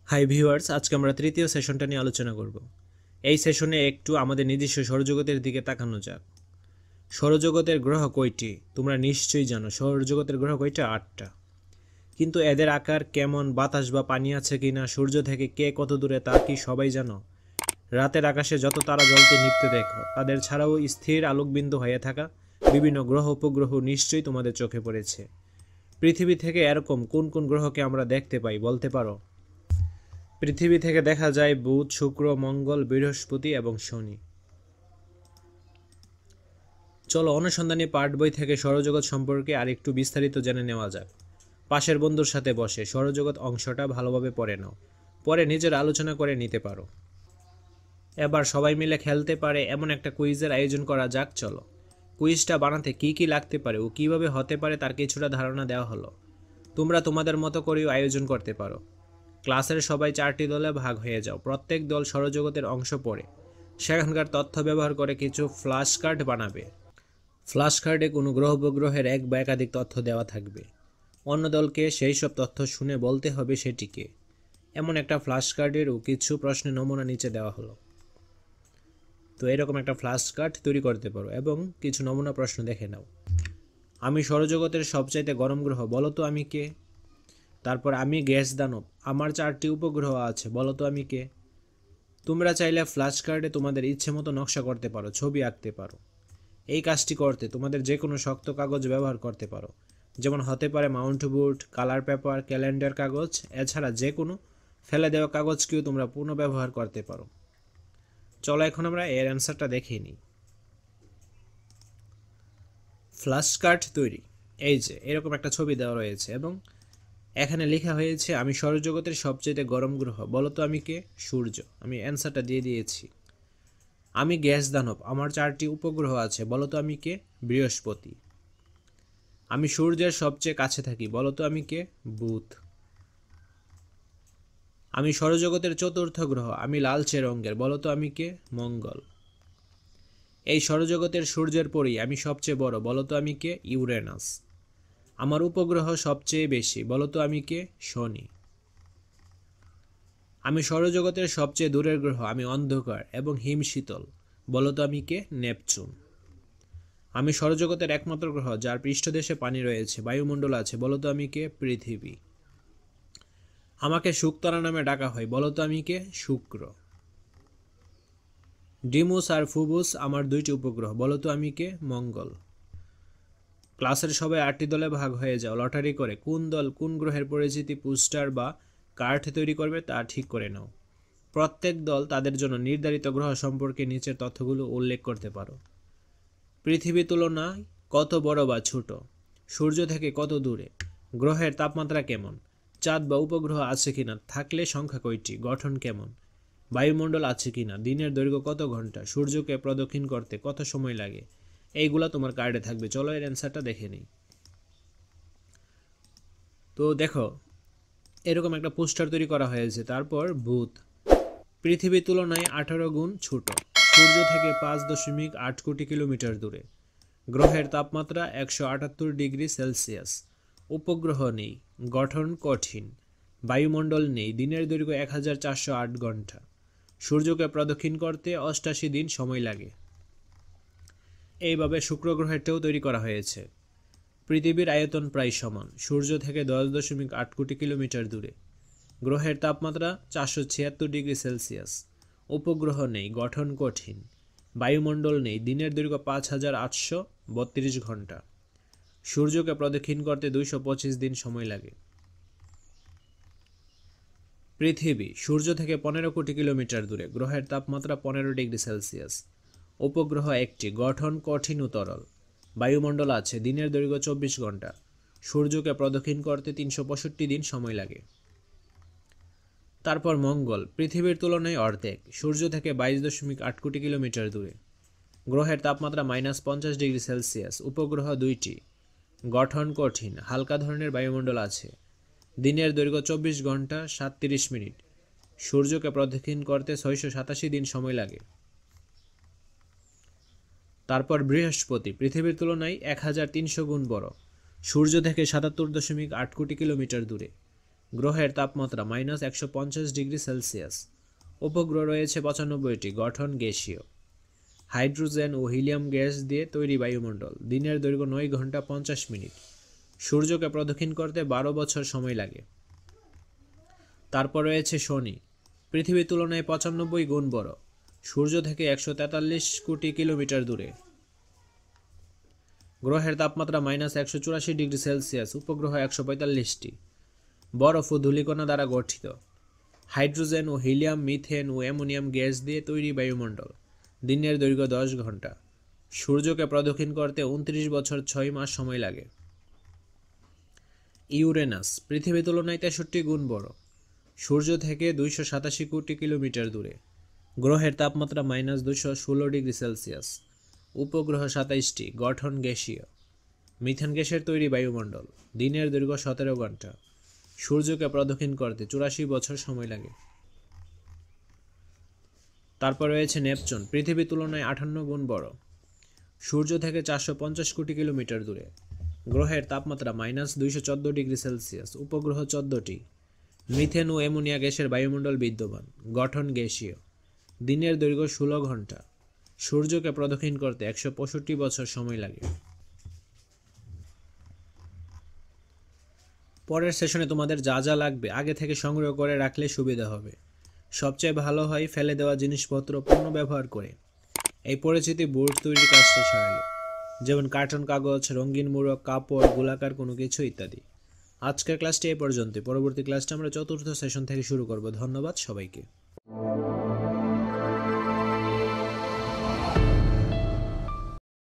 Hi viewers, আজকে আমরা তৃতীয় সেশনটা নিয়ে আলোচনা করব। এই সেশনে একটু আমাদের নিজস্ব সৌরজগতের দিকে তাকানো যাক। সৌরজগতের গ্রহ কয়টি? তোমরা নিশ্চয়ই জানো সৌরজগতের গ্রহ কয়টা? 8টা। কিন্তু এদের আকার কেমন, বাতাস বা পানি আছে কিনা, সূর্য থেকে কে কত দূরে তা কি সবাই জানো? রাতের আকাশে যত তারা জ্বলতে নিভতে দেখো, তাদের ছাড়াও স্থির আলোকবিন্দু হয়ে থাকা বিভিন্ন গ্রহ উপগ্রহ নিশ্চয়ই তোমাদের চোখে পড়েছে। পৃথিবী থেকে এরকম কোন কোন গ্রহকে আমরা দেখতে পাই বলতে পারো? পৃথিবী থেকে দেখা যায় বুধ, শুক্র, মঙ্গল, বৃহস্পতি এবং শনি। চলো অনুসন্ধানী পাঠ বই থেকে সৌরজগৎ সম্পর্কে আরেকটু বিস্তারিত জেনে নেওয়া যাক। পাশের বন্ধুর সাথে বসে সৌরজগৎ অংশটা ভালোভাবে পড়ে নাও, পরে নিজের আলোচনা করে নিতে পারো। এবার সবাই মিলে খেলতে পারে এমন একটা কুইজের আয়োজন করা যাক। চলো, কুইজটা বানাতে কি কি লাগতে পারে ও কিভাবে হতে পারে তার কিছুটা ধারণা দেওয়া হলো। তোমরা তোমাদের মতো করেও আয়োজন করতে পারো। ক্লাসের সবাই 4টি দলে ভাগ হয়ে যাও। প্রত্যেক দল সৌরজগতের অংশ পড়ে সেখানকার তথ্য ব্যবহার করে কিছু ফ্ল্যাশ কার্ড বানাবে। ফ্ল্যাশ কার্ডে কোনো গ্রহ উপগ্রহের এক বা একাধিক তথ্য দেওয়া থাকবে। অন্য দলকে সেই সব তথ্য শুনে বলতে হবে সেটিকে। এমন একটা ফ্ল্যাশ কার্ডেরও কিছু প্রশ্নের নমুনা নিচে দেওয়া হলো। তো এরকম একটা ফ্ল্যাশ কার্ড তৈরি করতে পারো এবং কিছু নমুনা প্রশ্ন দেখে নাও। আমি সৌরজগতের সবচাইতে গরম গ্রহ, বলো তো আমি কে? তারপর আমি গ্যাস দানব, আমার 4টি উপগ্রহ আছে, বলো তো আমি কে? তোমরা চাইলে ফ্ল্যাশ কার্ডে তোমাদের ইচ্ছে মতো নকশা করতে পারো, ছবি আঁকতে পারো। এই কাজটি করতে তোমাদের যে কোনো শক্ত কাগজ ব্যবহার করতে পারো, যেমন হতে পারে mount board, colour paper, calendar কাগজ। এছাড়া যে কোনো ফেলে দেওয়া কাগজকেও তোমরা পুনঃব্যবহার করতে পারো। চলো এখন আমরা এর অ্যান্সারটা দেখে নিই। ফ্ল্যাশ কার্ড তৈরি। এই যে এরকম একটা ছবি দেওয়া রয়েছে এবং এখানে লেখা হয়েছে আমি সৌরজগতের সবচেয়ে গরম গ্রহ, বলো তো আমি কে? সূর্য। আমি অ্যান্সারটা দিয়ে দিয়েছি। আমি গ্যাস দানব, আমার 4টি উপগ্রহ আছে, বলো তো আমি কে? বৃহস্পতি। আমি সূর্যের সবচেয়ে কাছে থাকি, বলো তো আমি কে? বুধ। আমি সৌরজগতের চতুর্থ গ্রহ, আমি লালচে রঙের, বলো তো আমি কে? মঙ্গল। এই সৌরজগতের সূর্যের পরেই আমি সবচেয়ে বড়, বলো তো আমি কে? ইউরেনাস। আমার উপগ্রহ সবচেয়ে বেশি, বলো তো আমি কে? শনি। আমি সৌরজগতের সবচেয়ে দূরের গ্রহ, আমি অন্ধকার এবং হিমশীতল, বলো তো আমি কে? নেপচুন। আমি সৌরজগতের একমাত্র গ্রহ যার পৃষ্ঠদেশে পানি রয়েছে, বায়ুমণ্ডল আছে, বলো তো আমি কে? পৃথিবী। আমাকে শুকতারা নামে ডাকা হয়, বলো তো আমি কে? শুক্র। ডিমুস আর ফুবুস আমার 2টি উপগ্রহ, বলো তো আমি কে? মঙ্গল। ক্লাসের সবাই 8টি দলে ভাগ হয়ে যাও। লটারি করে কোন দল কোন গ্রহের পরিচিতি পোস্টার বা কার্ড তৈরি করবে তা ঠিক করে নাও। প্রত্যেক দল তাদের জন্য নির্ধারিত গ্রহ সম্পর্কে নিচের তথ্যগুলো উল্লেখ করতে পারো। পৃথিবী তুলনায় কত বড় বা ছোট? সূর্য থেকে কত দূরে? গ্রহের তাপমাত্রা কেমন? চাঁদ বা উপগ্রহ আছে কিনা, থাকলে সংখ্যা কয়টি? গঠন কেমন? বায়ুমণ্ডল আছে কিনা? দিনের দৈর্ঘ্য কত ঘন্টা? সূর্যকে প্রদক্ষিণ করতে কত সময় লাগে? এইগুলা তোমার কার্ডে থাকবে। চলো এর অ্যান্সারটা দেখে নিই। তো দেখো এরকম একটা পোস্টার তৈরি করা হয়েছে। তারপর বুধ পৃথিবীর তুলনায় 18 গুণ ছোট, সূর্য থেকে 5.8 কোটি কিলোমিটার দূরে, গ্রহের তাপমাত্রা 178 ডিগ্রি সেলসিয়াস, উপগ্রহ নেই, গঠন কঠিন, বায়ুমণ্ডল নেই, দিনের দৈর্ঘ্য 1408 ঘন্টা, সূর্যকে প্রদক্ষিণ করতে 88 দিন সময় লাগে। এইভাবে শুক্র গ্রহেরটাও তৈরি করা হয়েছে। পৃথিবীর আয়তন প্রায় সমান, সূর্য থেকে 10.8 কোটি কিলোমিটার দূরে, গ্রহের তাপমাত্রা 476 ডিগ্রি সেলসিয়াস, উপগ্রহ নেই, গঠন কঠিন, বায়ুমণ্ডল নেই, দিনের দৈর্ঘ্য 5832 ঘন্টা, সূর্যকে প্রদক্ষিণ করতে 225 দিন সময় লাগে। পৃথিবী সূর্য থেকে 15 কোটি কিলোমিটার দূরে, গ্রহের তাপমাত্রা 15 ডিগ্রি সেলসিয়াস, উপগ্রহ একটি, গঠন কঠিন ও তরল, বায়ুমণ্ডল আছে, দিনের দৈর্ঘ্য 24 ঘন্টা, সূর্যকে প্রদক্ষিণ করতে 365 দিন সময় লাগে। তারপর মঙ্গল পৃথিবীর তুলনায় অর্ধেক, সূর্য থেকে 22.8 কোটি কিলোমিটার দূরে, গ্রহের তাপমাত্রা -50 ডিগ্রি সেলসিয়াস, উপগ্রহ 2টি, গঠন কঠিন, হালকা ধরনের বায়ুমণ্ডল আছে, দিনের দৈর্ঘ্য 24 ঘন্টা 37 মিনিট, সূর্যকে প্রদক্ষিণ করতে 687 দিন সময় লাগে। তারপর বৃহস্পতি পৃথিবীর তুলনায় 1300 গুণ বড়, সূর্য থেকে 77.8 কোটি কিলোমিটার দূরে, গ্রহের তাপমাত্রা -150°C। উপগ্রহ রয়েছে 95টি, গঠন গ্যাসীয়। হাইড্রোজেন ও হিলিয়াম গ্যাস দিয়ে তৈরি বায়ুমণ্ডল। দিনের দৈর্ঘ্য 9 ঘন্টা 50 মিনিট। সূর্যকে প্রদক্ষিণ করতে 12 বছর সময় লাগে। তারপর রয়েছে শনি। পৃথিবীর তুলনায় 95 গুণ বড়। সূর্য থেকে 143 কোটি কিলোমিটার দূরে। গ্রহের তাপমাত্রা -184°C। উপগ্রহ 145টি। বরফ ও ধূলিকণা দ্বারা গঠিত। হাইড্রোজেন ও হিলিয়াম, মিথেন ও অ্যামোনিয়াম গ্যাস দিয়ে তৈরি বায়ুমণ্ডল। দিনের দৈর্ঘ্য 10 ঘন্টা। সূর্যকে প্রদক্ষিণ করতে 29 বছর 6 মাস সময় লাগে। ইউরেনাস। পৃথিবীর তুলনায় 63 গুণ বড়। সূর্য থেকে 287 কোটি কিলোমিটার দূরে। গ্রহের তাপমাত্রা -216°C। উপগ্রহ 27টি, গঠন গ্যাসীয়। মিথেন গ্যাসের তৈরি বায়ুমণ্ডল। দিনের দৈর্ঘ্য 17 ঘন্টা। সূর্যকে প্রদক্ষিণ করতে 84 বছর সময় লাগে। তারপর রয়েছে নেপচুন। পৃথিবীর তুলনায় 58 গুণ বড়। সূর্য থেকে 450 কোটি কিলোমিটার দূরে। গ্রহের তাপমাত্রা -214°C। উপগ্রহ 14টি। মিথেন ও অ্যামোনিয়া গ্যাসের বায়ুমণ্ডল বিদ্যমান। গঠন গ্যাসীয়। দিনের দৈর্ঘ্য 16 ঘন্টা। সূর্যকে প্রদক্ষিণ করতে 165 বছর সময় লাগে। পরের সেশনে তোমাদের যা যা লাগবে আগে থেকে সংগ্রহ করে রাখলে সুবিধা হবে। সবচেয়ে ভালো হয় ফেলে দেওয়া জিনিসপত্র পুনর্ব্যবহার করে এই পরিচিতি বোর্ড তৈরির কাজটা সারালে, যেমন কার্টন কাগজ, রঙিন মোড়ক, কাপড়, গোলাকার কোনো কিছু ইত্যাদি। আজকের ক্লাসটি এই পর্যন্ত। পরবর্তী ক্লাসটা আমরা চতুর্থ সেশন থেকে শুরু করব। ধন্যবাদ সবাইকে।